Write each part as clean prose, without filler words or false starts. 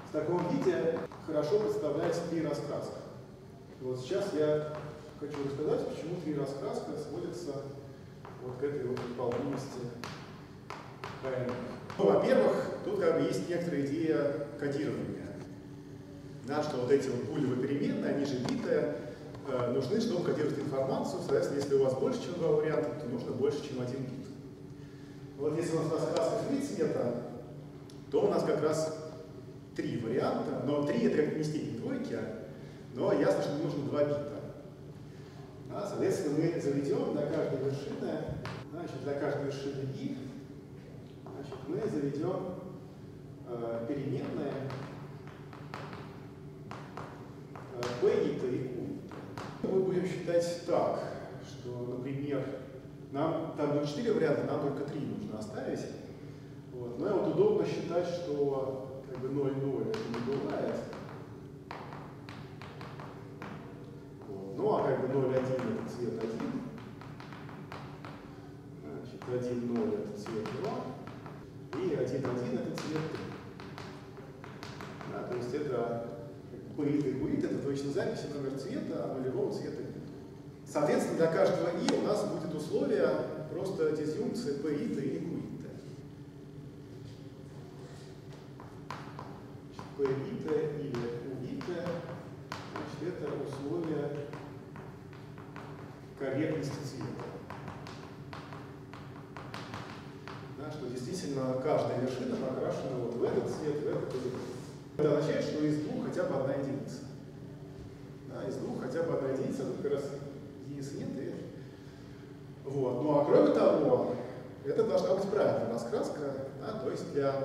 В таком виде хорошо представляется три-раскраска. Вот сейчас я хочу рассказать, почему три-раскраска сводится вот к этой вот полности КНФ. Ну, во-первых, тут как бы есть некоторая идея кодирования. Да, что вот эти вот булевые переменные, они же битые, нужны, чтобы кодировать информацию. Соответственно, если у вас больше, чем два варианта, то нужно больше, чем один бит. Вот если у нас раскраска три цвета, то у нас как раз три варианта, но три это как не степень двойки, но ясно, что нужно два бита. Да, соответственно, мы заведем для каждой вершины, значит, для каждой вершины I, значит, мы заведем переменные P и Q. Мы будем считать так, что, например, нам там не 4 варианта, нам только 3 нужно оставить. Вот. Но вот удобно считать, что как бы 0,0 это не бывает. Вот. Ну а как бы 0,1 это цвет 1. Значит, 1,0 это цвет 2. И 1,1 это цвет 3. Да, то есть это пырит и курит, это точно записи номер цвета, а нулевого цвета нет. Соответственно, для каждого И у нас будет условие просто дизъюнкции пиита или куита. Пиита или куита, значит, это условие корректности цвета. Да, что действительно каждая вершина покрашена вот в этот цвет, в этот цвет. Это означает, что из двух хотя бы одна единица. Да, из двух хотя бы одна единица, тут как раз единицы нет. И... Вот. Ну а кроме того, это должна быть правильная раскраска, да, то есть для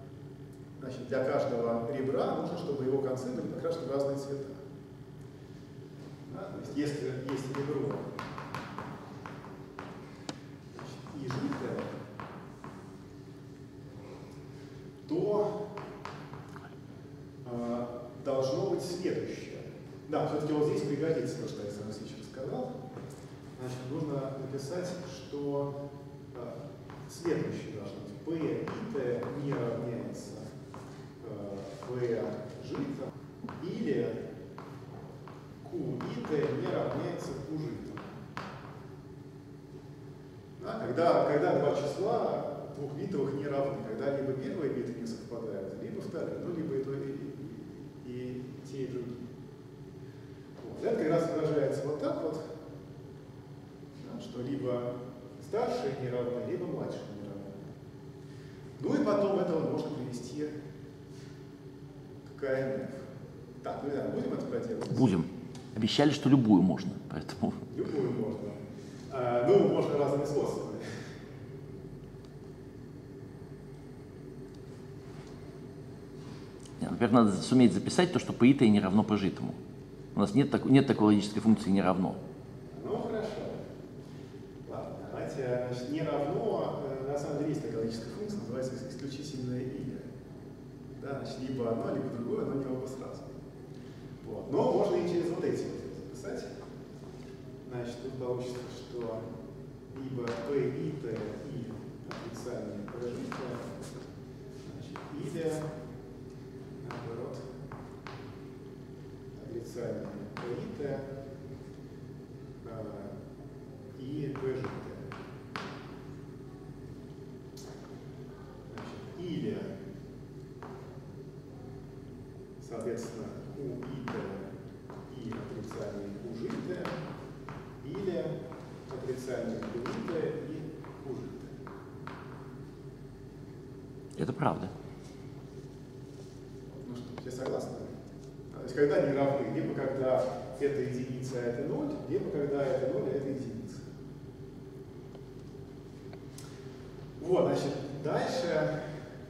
каждого ребра нужно, чтобы его концы были покрашены в разные цвета. Да, то есть если есть ребро и жидкое, то должно быть следующее. Да, все-таки вот здесь пригодится то, что Александр Васильевич сказал. Значит, нужно написать, что следующее должно быть. P и T не равняется P жито, или Q и T не равняется Q жито. Да, когда два числа двухбитовых не равны, когда либо первые биты не совпадают, либо вторые, ну либо и то, и те, и другие. Вот. Это как раз выражается вот так вот, да, что либо старшие не равны, либо младшие не равны. Ну и потом этого можно привести к КНФ. Так, ну, да, будем это проделывать? Будем. Обещали, что любую можно, поэтому... Любую можно. Ну, можно разными способами. Во-первых, надо суметь записать то, что пиита не равно пожитому. У нас нет такой логической функции не равно. Ну, хорошо. Ладно, давайте, значит, не равно, на самом деле есть такая логическая функция, называется исключительное или. Да, значит, либо одно, либо другое, но не оба сразу. Вот. Но можно и через вот эти вот записать. Значит, тут получится, что либо P и T и отрицание положительное, значит, или наоборот, отрицание P и T и P жидкое. Или, соответственно, Q и T и отрицание Q жидкое, или отрицание Q жидкое и Q жидкое. Это правда. Ну что, все согласны? То есть когда они равны, либо когда это единица, а это 0, либо когда это 0, а это единица. Вот, значит, дальше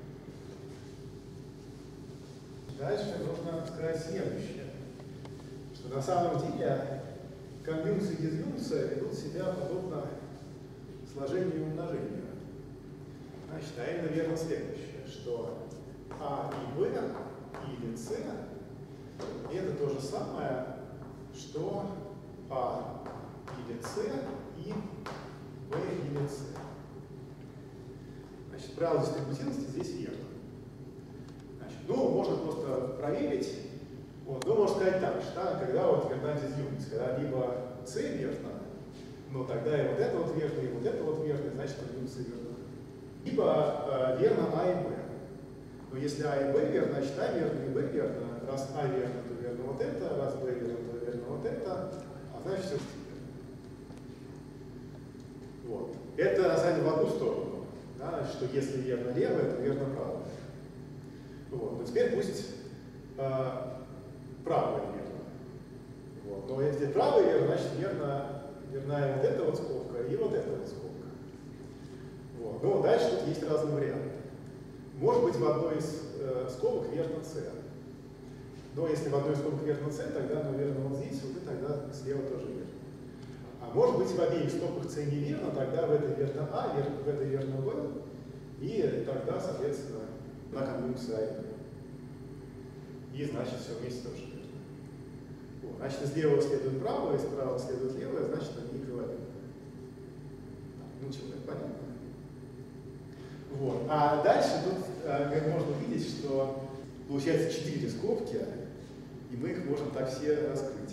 нужно сказать следующее, что на самом деле конъюнкция и дизъюнкция ведут себя подобно сложению и умножению. Значит, а именно верно следующее, что А и Б или С это то же самое, что А или С и Б или С. Значит, правило дистрибутивности здесь верно. Значит, Ну, можно просто проверить. Вот, ну, можно сказать так, что когда вот верна дизъюнкция, когда либо С верно, но тогда и вот это вот верно, и вот это вот верно, значит, дизъюнкция верна. Либо верно А и Б. Но если А и Б верно, значит А верно и Б верно. Раз А верно, то верно вот это, раз Б верно, то верно вот это, а значит все верно. Вот. Это на самом деле в одну сторону, да, что если верно левое, то верно правое. Вот. Но теперь пусть правое верно. Вот. Но если правое верно, значит верна и вот эта вот скобка, и вот эта вот скобка. Вот. Но дальше тут есть разные варианты. Может быть, в одной из скобок верно С. Но если в одной из скобок верно С, тогда, наверное, вот здесь, вот и тогда слева тоже верно. А может быть, в обеих скобках С неверно, тогда в этой верно А, в этой верно В, и тогда, соответственно, на конъюнкция А и Б. И значит, все вместе тоже верно. Вот. Значит, из левого следует правое, из правого следует левое, значит, они эквивалентны. Ну чего, это понятно? Вот. А дальше тут, как можно видеть, что получается 4 скобки, и мы их можем так все раскрыть.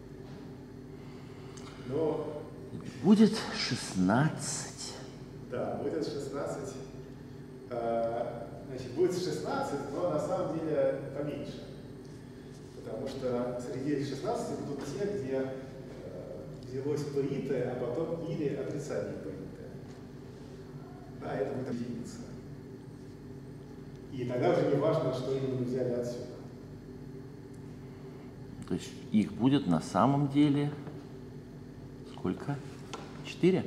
Но... Будет 16. Да, будет 16. Значит, будет 16, но на самом деле поменьше. Потому что среди этих 16 будут те, где взялось ПИТ, а потом или отрицание ПИТ. Да, это будет единица. И тогда уже не важно, что именно мы взяли отсюда. То есть их будет на самом деле сколько? 4?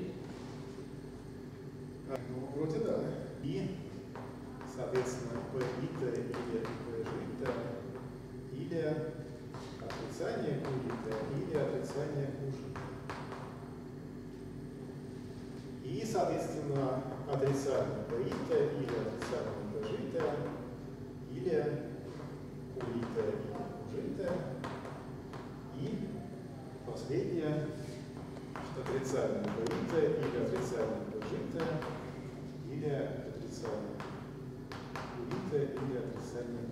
Ну, вроде да. И, соответственно, ПИТ или ПЖИТ, или отрицание КУИТ, или отрицание КУЖИТ. И, соответственно, отрицание ПИТ или отрицание ПЖИТ, или КУИТ или КУЖИТ. И последнее, что отрицание ПИТ или отрицание ПЖИТ, или отрицание КУИТ или отрицание.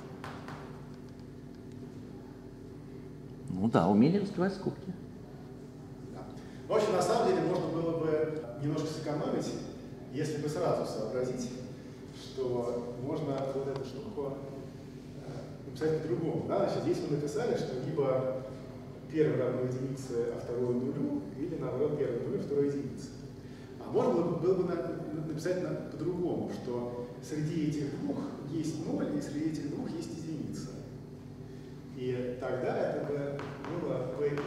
Ну да, умели раскрывать скобки. Да. В общем, на самом деле можно было бы немножко сэкономить, если бы сразу сообразить, что можно вот эту штуку написать по-другому. Да? Значит, здесь мы написали, что либо первый равно единице, а второй нулю, или наоборот первый нулю, второй единице. А можно было бы написать по-другому, что среди этих двух есть ноль, и среди этих двух есть единица. И тогда это бы было ПИТ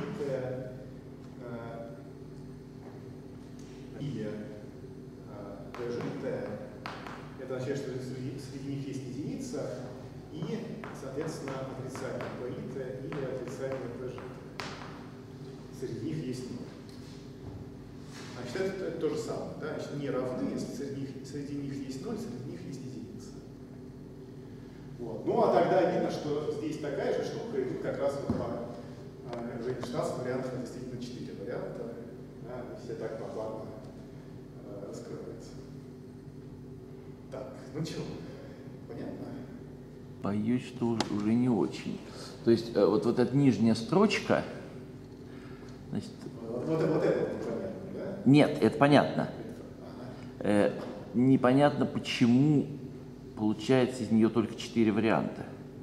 или ПЖИТ. Это означает, что среди них есть единица и, соответственно, отрицание ПИТ или отрицание ПЖИТ. Среди них есть ноль. Значит, это то же самое. Да? Значит, не равны, если среди них есть ноль, среди них есть единица. Вот. Ну, а тогда видно, что здесь такая же штука, и тут как раз вот по 16 вариантов, действительно 4 варианта, да, все так плавно раскрываются. Так, ну что, понятно? Боюсь, что уже не очень. То есть вот эта нижняя строчка, значит, вот это непонятно, да? Нет, это понятно. Непонятно, почему получается из нее только 4 варианта.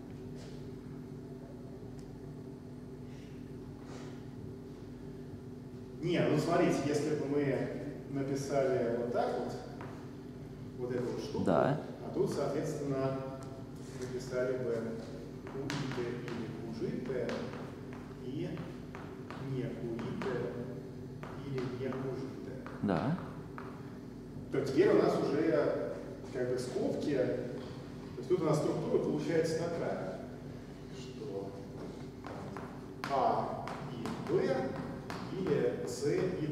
Не, ну смотрите, если бы мы написали вот так вот эту вот штуку, Да. а тут, соответственно, написали бы КУИТ или КУЖИТ, и не КУИТ или не КУЖИТ. Да. То теперь у нас уже как бы скобки, то есть тут у нас структура получается такая, что А и Б или С и Д.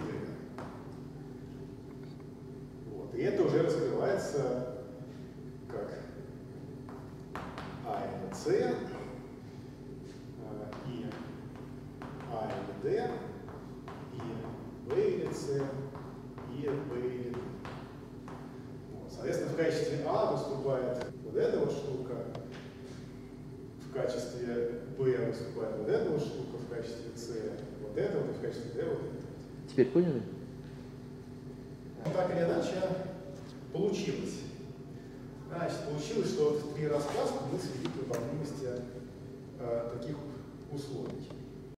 Вот. И это уже раскрывается как А или С, и А или Д, и Б или С, и Б или Д. Вот. Соответственно, в качестве А выступает вот эта вот штука, качестве B выступает вот эта вот штука, в качестве C вот это вот, и в качестве D вот это. Теперь поняли? Так или иначе получилось. Значит, получилось, что в 3 раскраски мы свели к выполнимости таких условий.